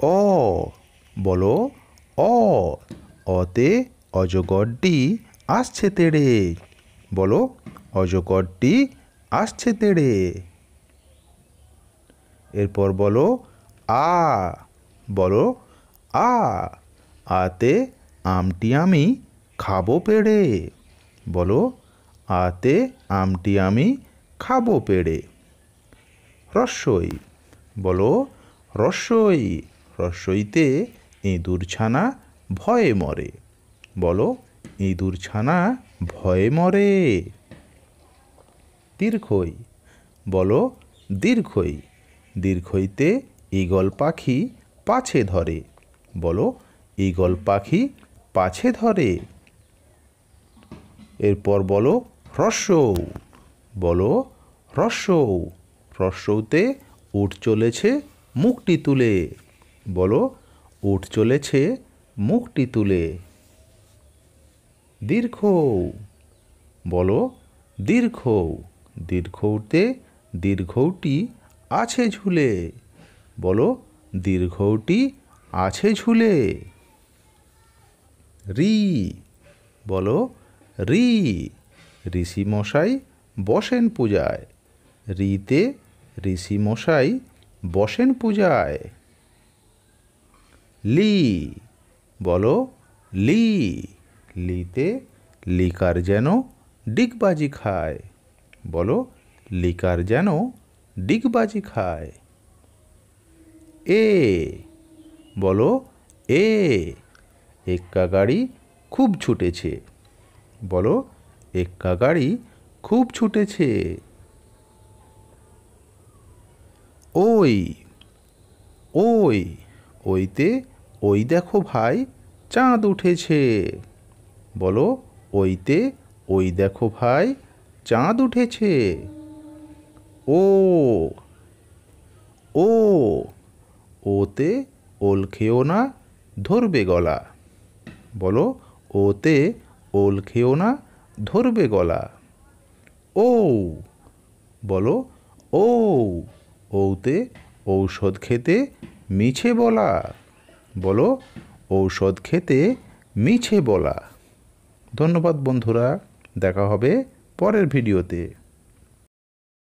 অ বলো অ অতে অজগরটি আসছে তেড়ে বলো অজগরটি আসছে তেড়ে। এরপর বলো আ বলো আ আতে আমটি আমি খাবো পেড়ে বলো আতে আমটি আমি খাবো পেড়ে। রস্বই বলো রস্বই রস্বইতে ইঁদুর ছানা ভয়ে মরে বলো ইঁদুর ছানা ভয়ে মরে। দীর্ঘই বলো দীর্ঘই দীর্ঘইতে ঈগল পাখি পাছে ধরে বলো ঈগল পাখি পাছে ধরে। এরপর বলো হ্রস্বউ বলো হ্রস্বউ হ্রস্বউতে উট চলেছে মুখটি তুলে বলো উট চলেছে মুখটি তুলে। দীর্ঘউ বলো দীর্ঘউ দীর্ঘউতে দীর্ঘউটি আছে ঝুলে বলো দীর্ঘউটি আছে ঝুলে। রি বলো রি ঋষিমশাই বসেন পূজায় রিতে ঋষিমশাই বসেন পূজায়। লি বলো লি লিতে লিকার যেন ডিগবাজি খায় বলো লিকার যেন ডিগবাজি খায়। এ বলো এ এক্কা গাড়ি খুব ছুটেছে বলো এক্কা গাড়ি খুব ছুটেছে। ওই ওই ওইতে ওই দেখো ভাই চাঁদ উঠেছে বলো ওইতে ওই দেখো ভাই চাঁদ উঠেছে। ও ও ওতে ওল খেও না ধরবে গলা বলো ওতে ওল খেও না ধরবে গলা। ও বলো ও ওতে ঔষধ খেতে মিছে বলা বলো ঔষধ খেতে মিছে বলা। ধন্যবাদ বন্ধুরা, দেখা হবে পরের ভিডিওতে।